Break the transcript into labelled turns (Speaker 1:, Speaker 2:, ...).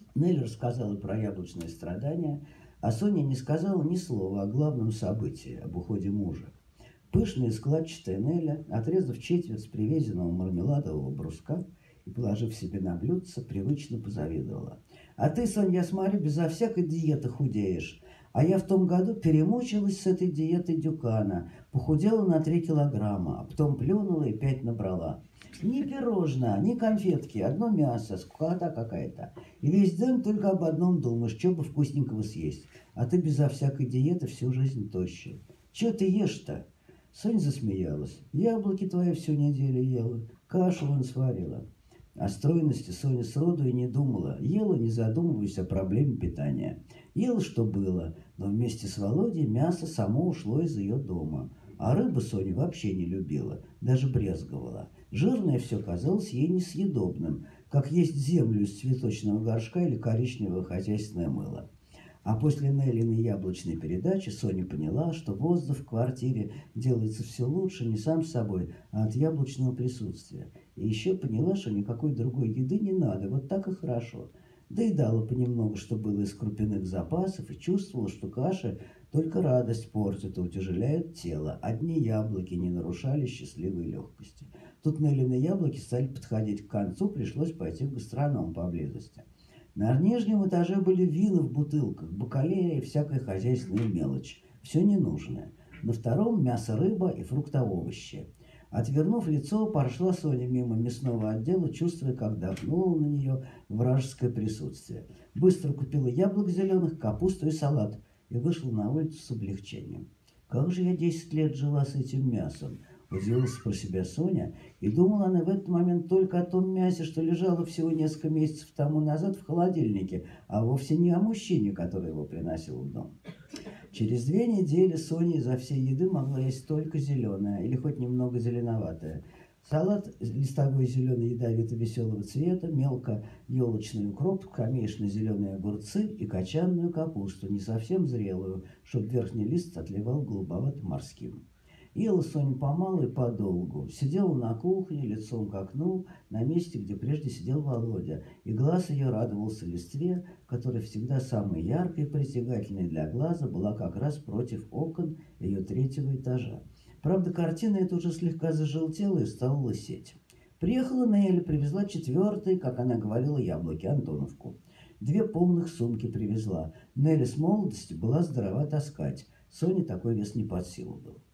Speaker 1: Нелли рассказала про яблочные страдания, а Соня не сказала ни слова о главном событии, об уходе мужа. Пышная и складчатая Неля, отрезав четверть привезенного мармеладового бруска и положив себе на блюдце, привычно позавидовала. «А ты, Сонь, я смотрю, безо всякой диеты худеешь. А я в том году перемучилась с этой диетой Дюкана, похудела на 3 килограмма, а потом плюнула и 5 набрала. Ни пирожное, ни конфетки, одно мясо, скукота какая-то. И весь день только об одном думаешь, что бы вкусненького съесть. А ты безо всякой диеты всю жизнь тощий. Че ты ешь-то?» Соня засмеялась. «Яблоки твои всю неделю ела, кашу вон сварила». О стройности Соня сроду и не думала. Ела, не задумываясь о проблеме питания. Ела, что было, но вместе с Володей мясо само ушло из ее дома. А рыбу Соня вообще не любила, даже брезговала. Жирное все казалось ей несъедобным, как есть землю из цветочного горшка или коричневое хозяйственное мыло. А после Неллиной яблочной передачи Соня поняла, что воздух в квартире делается все лучше не сам собой, а от яблочного присутствия. И еще поняла, что никакой другой еды не надо, вот так и хорошо. Доедала понемногу, что было из крупяных запасов, и чувствовала, что каши только радость портят и утяжеляют тело. Одни яблоки не нарушали счастливой легкости. Тут Неллины яблоки стали подходить к концу, пришлось пойти в гастроном поблизости. На нижнем этаже были вина в бутылках, бакалея и всякая хозяйственная мелочь. Все ненужное. На втором мясо, рыба и фрукто-овощи. Отвернув лицо, прошла Соня мимо мясного отдела, чувствуя, как дохнуло на нее вражеское присутствие. Быстро купила яблок зеленых, капусту и салат и вышла на улицу с облегчением. «Как же я 10 лет жила с этим мясом?» — удивилась про себя Соня, и думала она в этот момент только о том мясе, что лежало всего несколько месяцев тому назад в холодильнике, а вовсе не о мужчине, который его приносил в дом. Через 2 недели Соня изо всей еды могла есть только зеленое или хоть немного зеленоватое. Салат листовой зеленый ядовито-веселого цвета, мелко елочный укроп, камешно-зеленые огурцы и кочанную капусту, не совсем зрелую, чтобы верхний лист отливал голубоватым морским. Ела Соня помалу и подолгу. Сидела на кухне, лицом к окну, на месте, где прежде сидел Володя, и глаз ее радовался листве, которая всегда самой яркой и притягательной для глаза была как раз против окон ее 3-го этажа. Правда, картина эта уже слегка зажелтела и стала лысеть. Приехала Нелли, привезла 4-й, как она говорила, яблоки, Антоновку. 2 полных сумки привезла. Нелли с молодости была здорова таскать. Соне такой вес не под силу был.